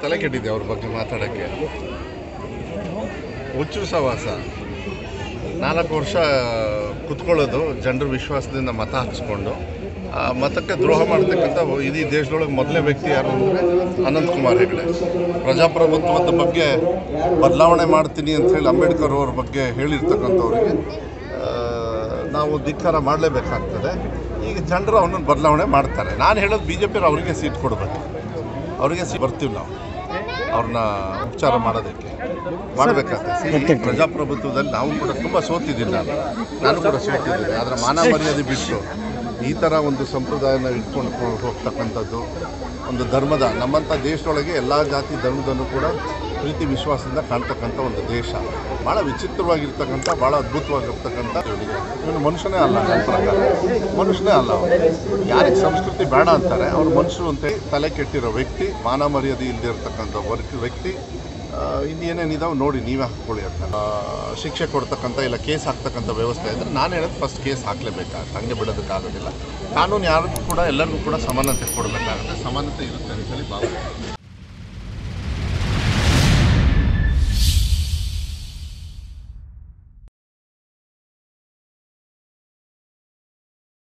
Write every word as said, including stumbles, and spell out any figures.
ತಲೆ ಕೆಟ್ಟಿದೆ ಅವ್ರ ಬಗ್ಗೆ ಮಾತಾಡೋಕ್ಕೆ. ಹುಚ್ಚು ಸವಾಸ, ನಾಲ್ಕು ವರ್ಷ ಕುತ್ಕೊಳ್ಳೋದು, ಜನರ ವಿಶ್ವಾಸದಿಂದ ಮತ ಹಾಕಿಸ್ಕೊಂಡು ಆ ಮತಕ್ಕೆ ದ್ರೋಹ ಮಾಡ್ತಕ್ಕಂಥ ಇಡೀ ದೇಶದೊಳಗೆ ಮೊದಲನೇ ವ್ಯಕ್ತಿ ಯಾರು ಅಂದರೆ ಅನಂತಕುಮಾರ್ ಹೆಗಡೆ. ಪ್ರಜಾಪ್ರಭುತ್ವದ ಬಗ್ಗೆ ಬದಲಾವಣೆ ಮಾಡ್ತೀನಿ ಅಂಥೇಳಿ ಅಂಬೇಡ್ಕರ್ ಅವ್ರ ಬಗ್ಗೆ ಹೇಳಿರ್ತಕ್ಕಂಥವ್ರಿಗೆ ನಾವು ಧಿಕ್ಕಾರ ಮಾಡಲೇಬೇಕಾಗ್ತದೆ. ಈಗ ಜನರು ಅವನನ್ನು ಬದಲಾವಣೆ ಮಾಡ್ತಾರೆ. ನಾನು ಹೇಳೋದು ಬಿ ಜೆ ಪಿಯವ್ರು ಅವರಿಗೆ ಸೀಟ್ ಕೊಡಬೇಕು, ಅವರಿಗೆ ಸೀಟ್ ಬರ್ತೀವಿ ನಾವು ಅವ್ರನ್ನ ಉಪಚಾರ ಮಾಡೋದಕ್ಕೆ ಮಾಡಬೇಕಾಗ್ತದೆ. ಪ್ರಜಾಪ್ರಭುತ್ವದಲ್ಲಿ ನಾವು ಕೂಡ ತುಂಬ ಸೋತಿದ್ದೀನಿ, ನಾನು ನಾನು ಕೂಡ ಸೋತಿದ್ದೀನಿ. ಆದರೆ ಮಾನ ಮರ್ಯಾದೆ ಬಿಟ್ಟು ಈ ಥರ ಒಂದು ಸಂಪ್ರದಾಯನ ಇಟ್ಕೊಂಡು ಹೋಗ್ತಕ್ಕಂಥದ್ದು, ಒಂದು ಧರ್ಮದ ನಮ್ಮಂಥ ದೇಶದೊಳಗೆ ಎಲ್ಲ ಜಾತಿ ಧರ್ಮದಲ್ಲೂ ಕೂಡ ಪ್ರೀತಿ ವಿಶ್ವಾಸದಿಂದ ಕಾಣ್ತಕ್ಕಂಥ ಒಂದು ದೇಶ, ಭಾಳ ವಿಚಿತ್ರವಾಗಿರ್ತಕ್ಕಂಥ, ಭಾಳ ಅದ್ಭುತವಾಗಿರ್ತಕ್ಕಂಥ ಇವನಿಗೆ ಇವನು ಮನುಷ್ಯನೇ ಅಲ್ಲ. ನನ್ನ ಪ್ರಕಾರ ಮನುಷ್ಯನೇ ಅಲ್ಲ. ಅವನು ಯಾರಿಗೆ ಸಂಸ್ಕೃತಿ ಬೇಡ ಅಂತಾರೆ ಅವ್ರು ಮನುಷ್ಯರು ಅಂತ ತಲೆ ಕೆಟ್ಟಿರೋ ವ್ಯಕ್ತಿ, ಮಾನ ಮರ್ಯಾದೆ ಇಲ್ಲದೆ ಇರ್ತಕ್ಕಂಥ ವರ್ಗ ವ್ಯಕ್ತಿ. ಇನ್ನೇನೇನಿದಾವೆ ನೋಡಿ ನೀವೇ ಹಾಕ್ಕೊಳ್ಳಿ ಅಂತ ಶಿಕ್ಷೆ ಕೊಡ್ತಕ್ಕಂಥ ಇಲ್ಲ ಕೇಸ್ ಹಾಕ್ತಕ್ಕಂಥ ವ್ಯವಸ್ಥೆ ಇದ್ದರೆ ನಾನು ಹೇಳೋದು ಫಸ್ಟ್ ಕೇಸ್ ಹಾಕಲೇಬೇಕಾಗುತ್ತೆ, ಹಂಗೆ ಬಿಡೋದಕ್ಕಾಗೋದಿಲ್ಲ. ಕಾನೂನು ಯಾರಿಗೂ ಕೂಡ ಎಲ್ಲರಿಗೂ ಕೂಡ ಸಮಾನತೆ ಕೊಡಬೇಕಾಗುತ್ತೆ, ಸಮಾನತೆ ಇರುತ್ತೆ ಅಂತೇಳಿ ಭಾವ.